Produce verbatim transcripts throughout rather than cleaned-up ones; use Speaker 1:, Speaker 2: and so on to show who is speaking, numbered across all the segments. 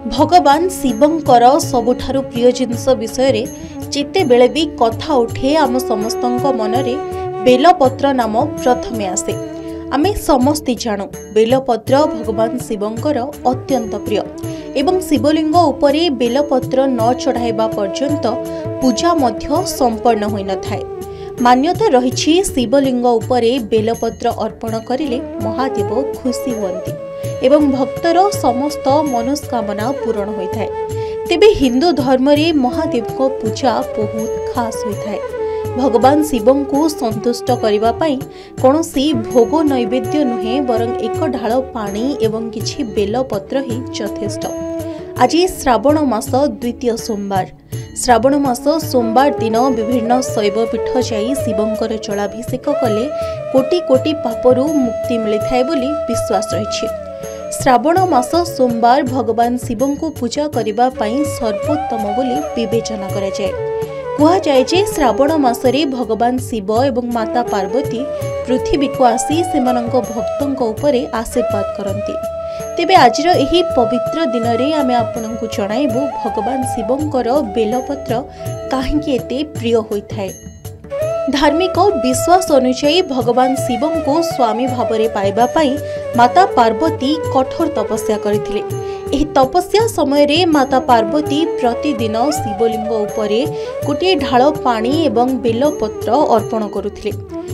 Speaker 1: भगवान शिवंकर सबुठारु प्रिय जिनस विषय जिते बेले भी कथा उठे आम समस्तंक मनरे बेलपत्र नाम प्रथमे आसे। आमे समस्ते जानू बेलपत्र भगवान शिवंकर अत्यंत प्रिय एवं शिवलिंग उपरे बेलपत्र न चढ़ाइबा पर्यंत पूजा मध्य संपन्न होई न थाए। मान्यता रही शिवलिंग उपरे बेलपत्र अर्पण करिले महादेव खुशी हुअन्ति एवं भक्तर समस्त मनोस्कामना पूरण होता है। तेबे हिंदू धर्म रे महादेव को पूजा बहुत खास होता है। भगवान शिवं को संतुष्ट करने पाई कौनसी भोग नैवेद्य नुहे बरं एक ढाल पानी एवं किछि बेलपत्र ही यथेष्ट। आज श्रावण मास द्वितीय सोमवार। श्रावण मास सोमवार दिन विभिन्न शैव पीठ जाई शिवंकर जलाभिषेक कले कोटि कोटि पापरू मुक्ति मिलिथाए बोली विश्वास रही। श्रावण मास सोमवार भगवान शिवं को पूजा करबा पई सर्वोत्तम बोली विवेचना करा जाय। कहा जाय जे श्रावण मासरे भगवान शिव एवं माता पार्वती पृथ्वी को आसी सेमानंक भक्तंक उपरे आशीर्वाद करंती। तेबे आजिर एही पवित्र दिन रे आमे आपनंकु जणाइबु भगवान शिवंकर बेलपत्र काहेकि एते प्रिय होइथाय। धार्मिक विश्वास अनुसार भगवान शिवं को स्वामी भावरे पाइबा पाई माता पार्वती कठोर तपस्या करथिले। एही तपस्या समय रे माता पार्वती प्रतिदिन शिवलिंग उपरे गोटे ढाल पानी एवं बेलपत्र अर्पण करुथिले।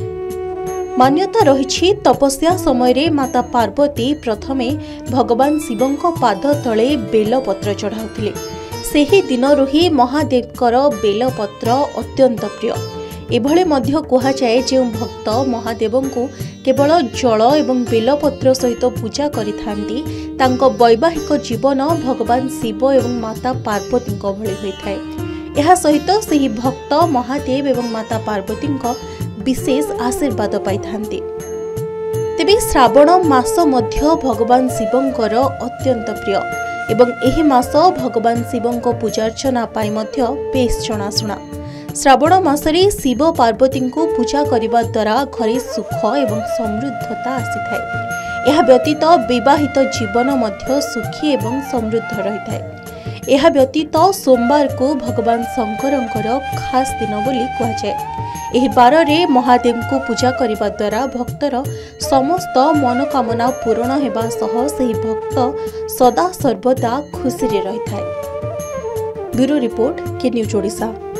Speaker 1: मान्यता रही तपस्या समय रे माता पार्वती प्रथमे भगवान शिवं पाद तले बेलपत्र चढ़ाउथिले। सेही दिनरु ही महादेवकर बेलपत्र अत्यंत प्रिय। एभले मध्य कहा जाए जो भक्त महादेवं को केवल जल एवं बेलपत्र सहित पूजा करिथांती तांको वैवाहिक जीवन भगवान शिव एवं माता पार्वती भली होइथाए। एहा सहित सेही भक्त महादेव एवं माता पार्वती विशेष आशीर्वाद पाइथांती। तेबे श्रावण मास मध्य भगवान शिवंकर अत्यंत प्रिय एवं एही मास भगवान शिवंक पूजार्चना पाई मध्य बेस जनाशुना। श्रावण मासरे शिव पार्वती को पूजा करने द्वारा घरे सुख एवं समृद्धता आसीथाए। यह व्यतीत विवाहित जीवन मध्य सुखी एवं समृद्ध रही है। यह व्यतीत सोमवार को भगवान शंकरंकर खास दिन बोली कहुए। एही बार रे महादेव को पूजा करने द्वारा भक्तर समस्त मनोकामना पूर्ण होगा सह सेही भक्त सदा सर्वदा खुशी रे रही है। Bureau report K news Odisha.